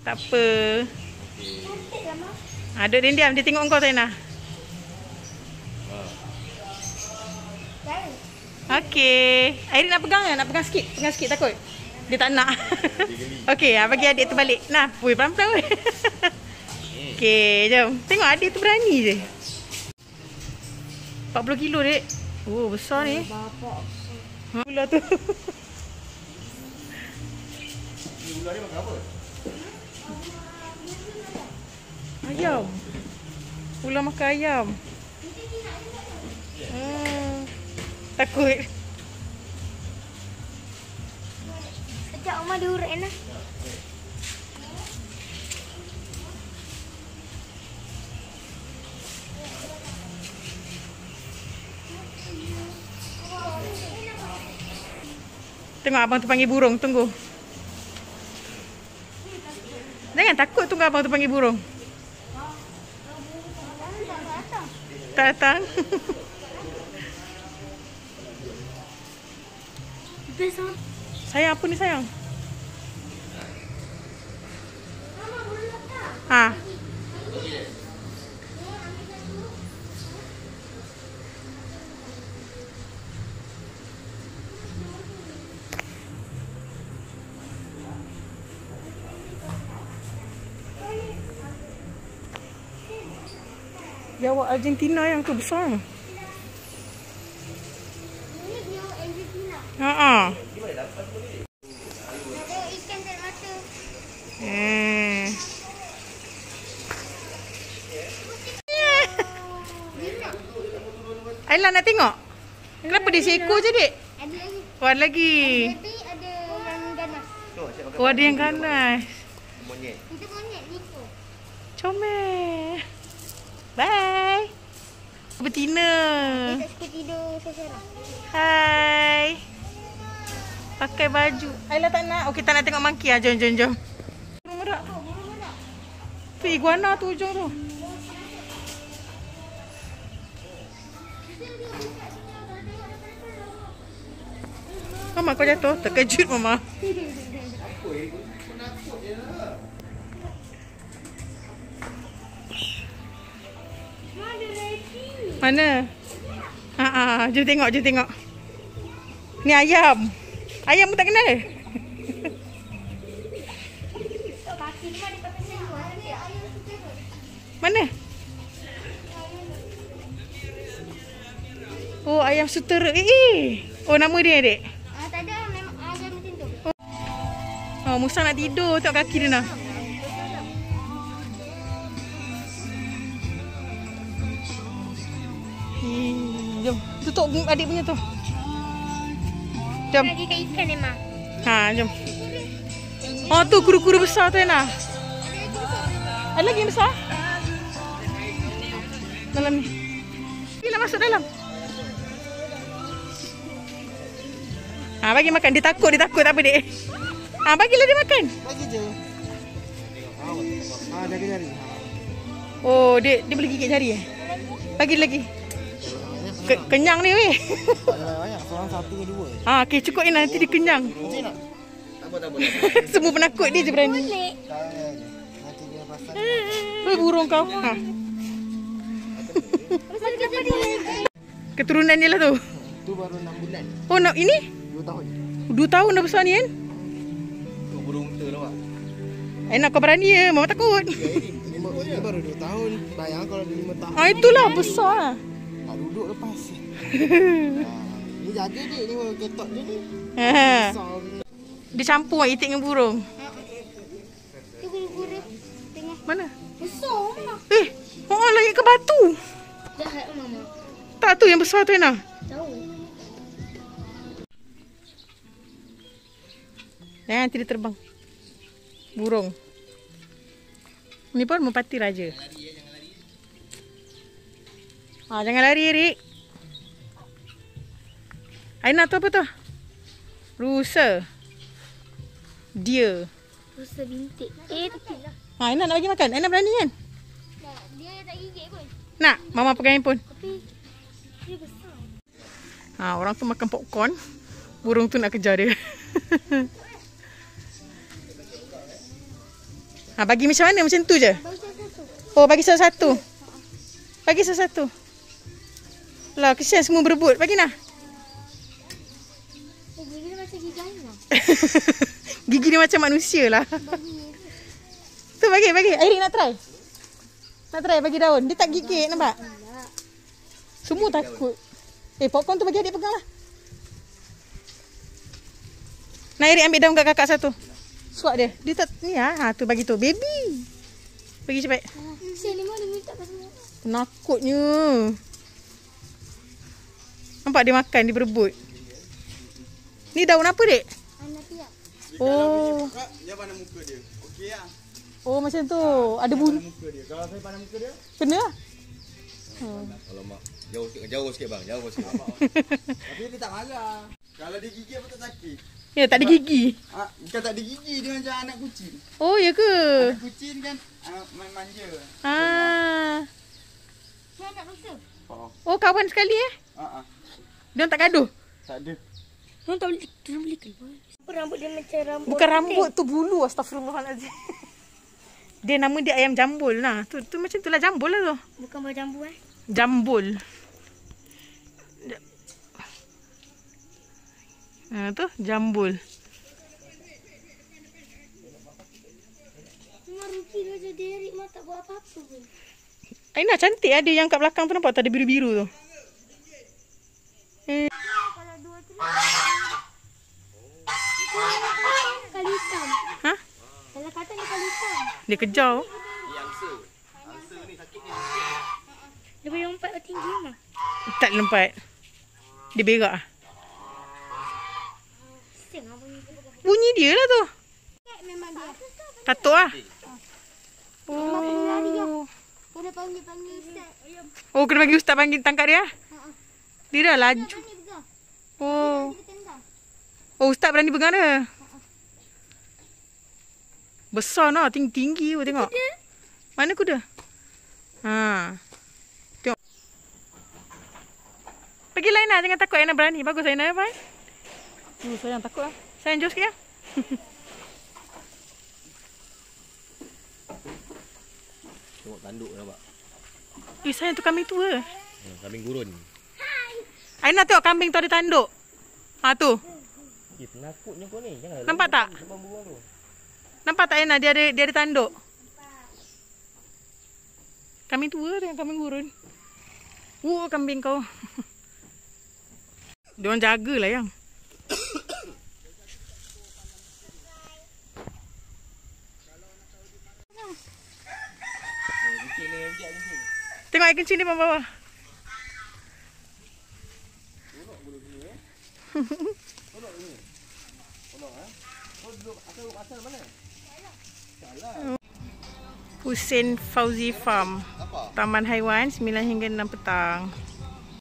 Tak apa. Duduk diam-diam. Dia tengok kau, Taina. Okey. Airin nak pegang kan? Nak pegang sikit? Pegang sikit takut? Dia tak nak. Okey, bagi adik tu balik. Nah, woi pelan-pelan weh. Okey, jom. Tengok adik tu berani je. 40 kilo, Dek. Oh, besar ni. Ular tu. Ular ni makan apa? Ayam. Ular makan ayam. Takut. Sekejap Oma diurut Ana. Tengok abang tu panggil burung. Tunggu. Jangan takut, tunggu abang tu panggil burung. Tak datang. Sayang, apa ni sayang? Ha. Biawak Argentina yang tu besar. Ini biawak Argentina. Ha. Ada ikan tak mata. Ayla nak tengok? Kenapa dia seekor je, Dek? Ada lagi. Oh, ada lagi. Tapi ada yang ganas. Oh, ada yang ganas. Monyet. Kita monyet Nico. Comel. Bye. Betina. Dia tak suka tidur seorang. Hai. Pakai baju. Ayla tak nak. Okey, tak nak tengok monkey. Jom, jom, jom. Burung merak. Tu iguana tu ujung tu. Mama, kau jatuh. Terkejut, Mama. Mana? Jom tengok, jom tengok. Ni ayam. Ayam pun tak kenal. Kaki dia ada pakai seluar. Ayam suka tu. Mana? Oh, ayam sutera. Oh, nama dia, Dek. Tak ada memang ayam macam tu. Oh, Musa nak tidur. Tengok kaki dia nak. Jom. Tutup adik punya tu. Jom. Lagi kat ikan ni, Ma. Jom. Oh, tu kuru-kuru besar tu, Ena. Ada lagi yang besar? Dalam ni. Bila masuk dalam. Bagi makan. Dia takut, Tak apa, Dek. Bagilah dia makan. Bagi je. Jaga jari. Oh, dia boleh gigit jari Bagi lagi. Kenyang ni weh. Banyak, seorang satu ke dua. Okey, cukup ni nanti dia kenyang. Encik nak? Tak apa. Semua penakut dia je berani. Boleh. Nanti dia pasal. Burung kau. Keturunan dia lah tu. Tu baru 6 bulan. Oh, nak ini? 2 tahun. 2 tahun dah besar ni kan? Tu burung unta lah, Wak. Enak kau berani ya, Mama takut. Ini baru 2 tahun. Bayang kalau dia 5 tahun. Itulah besar. Tak duduk lepas. Ni jaga dia ni, ketok dia ni. Besar. Dia campur itik dengan burung. Tu guru-guru. Tengok. Mana? Besar, Ma. Lagi ke batu. Jahat, Mama. Tak tu yang besar tu Ena. Tahu. Nanti dia terbang. Burung. Ni pun merpati raja. Jangan lari, Rik. Aina tu apa tu? Rusa. Dia. Rusa bintik. Lah. Aina nak bagi makan. Aina berani kan? Dia tak gigit pun. Nak? Mama pegang handphone. Tapi dia besar. Orang tu makan popcorn. Burung tu nak kejar dia. Ha, bagi macam mana? Macam tu je? Bagi satu. Oh, bagi satu-satu. Bagi satu-satu. Lah, kesian semua berebut. Bagi nah. Gigi dia macam gigi Aina. Gigi dia macam manusia lah. Bagi. Tu bagi. Airik nak try. Nak try bagi daun. Dia tak gigit, nampak? Semua takut. Popcorn tu bagi adik pegang lah. Nak Airik ambil daun kat kakak satu. Suap dia. Dia tak ni lah. Ha, tu bagi tu. Baby. Bagi cepat. Kesian ni dia minta pasal ni. Penakutnya. Nampak dia makan, dia berebut. Ni daun apa, Dek? Anak tiap. Oh. Dia pandang muka dia. Okey lah. Oh, macam tu. Ada bulu. Muka dia. Kalau saya pandang muka dia. Kena lah. Kalau mak jauh sikit bang, jauh sikit. Tapi dia tak marah. Kalau dia gigit apa tak sakit. Ya, tak ada gigi. Bukan tak ada gigi, dia macam anak kucing. Oh, ya ke? Anak kucing kan manja. Saya nak bangsa. Oh, kawan sekali Dia tak gaduh? Tak ada. Dia tak boleh. Dia boleh keluar. Apa rambut dia macam rambut. Bukan rambut tu, bulu. Astagfirullahaladzim. Dia nama dia ayam jambul lah. Tu macam tu lah, jambul lah tu. Bukan berjambu Jambul. Tu jambul. Memang rugi dia jadi Erik mah tak buat apa-apa pun. Aina cantik ada yang kat belakang tu, nampak tak ada biru-biru tu. Kalau 2 3 kali hitam. Ha? Kalau kata ni kali hitam. Dia kejar. Dia boleh lompat tinggi mah. Tak lompat. Dia berak. Tengok bunyi. Bunyi dia lah tu. Memang dia. Tatuk lah. Memang kena lari lah. Oh. Kena panggil Ustaz. Oh, kena bagi ustaz panggil tangkap dia. Dia dah laju. Berani pegang. Oh. Dia tendang. Oh, ustaz berani pegang dia. Besar lah, tinggi-tinggi tu tengok. Mana kuda? Ha. Tengok. Pergi lain lah, jangan takut Aina berani. Bagus Aina, Fai. Sayang takut lah. Sayang jauh sikit lah. Tengok tanduk nampak. Sayang tu kambing tua. Kambing gurun. Aina tengok kambing tu ada tanduk. Ha tu. Penakutnya kau ni. Jangan Nampak tak? buang tu. Nampak tak Aina dia ada tanduk. Kambing tua dengan kambing gurun. Kambing kau. Diorang jagalah yang. Tengok air kencing dia bawah. Husein Fauzi Farm. Taman Haiwan 9 hingga 6 petang.